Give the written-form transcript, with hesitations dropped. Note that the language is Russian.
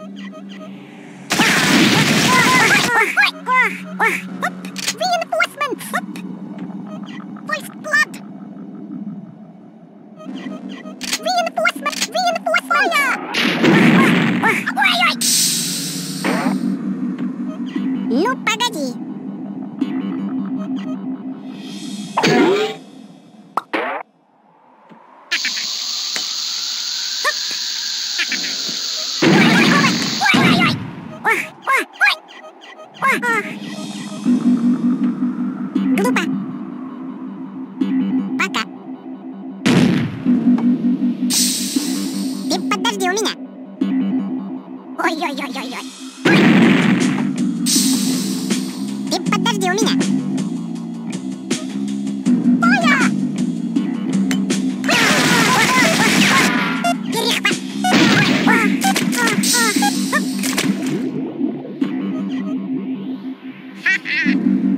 Reinforcements! First blood! Reinforcements! Reinforcements! Fire! Ой-ой! Ну, погоди. Глупо. Пока. Ты подожди у меня. Ой-ой-ой-ой-ой. Ты подожди у меня. Фая! Перехват. Ха-ха.